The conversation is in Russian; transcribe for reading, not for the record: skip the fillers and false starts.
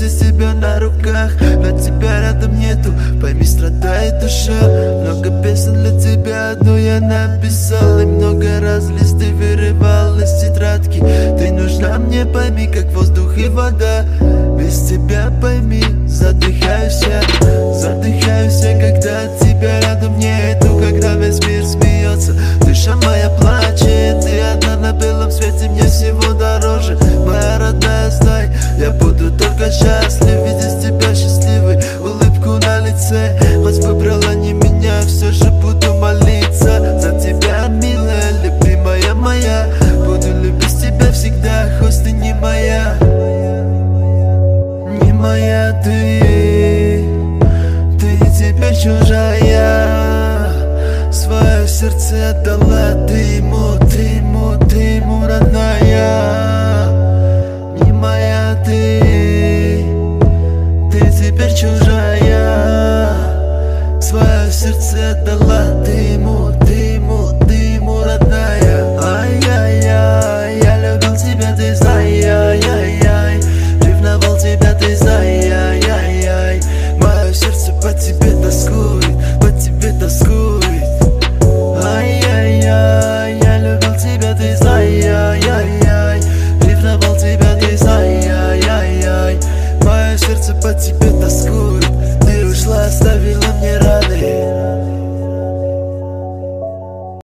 неси себя на руках, но тебя рядом нету, пойми, страдает душа. Много песен для тебя, одну я написал, и много раз листы вырывал из тетрадки. Ты нужна мне, пойми, как воздух и вода. Без тебя, пойми, задыхаюсь я, когда от тебя рядом нету. Когда весь мир смеется, душа моя плачет. Ты одна на белом свете, мне всего дороже. Моя родная, знай, я буду только счастлив, видеть тебя счастливой, улыбку на лице. Хоть выбрала не меня, все же буду молиться за тебя, милая, любимая моя. Буду любить тебя всегда, хоть ты не моя. Не моя ты теперь чужая. Свое сердце отдала ты ему, родная. Не моя ты теперь чужая. Свое сердце отдала ты ему, родная. Ай-яй-яй, я любил тебя, ты знай, ай-яй-яй. Ревновал тебя, ты знай, ай-яй-яй. Мое сердце по тебе тоскует.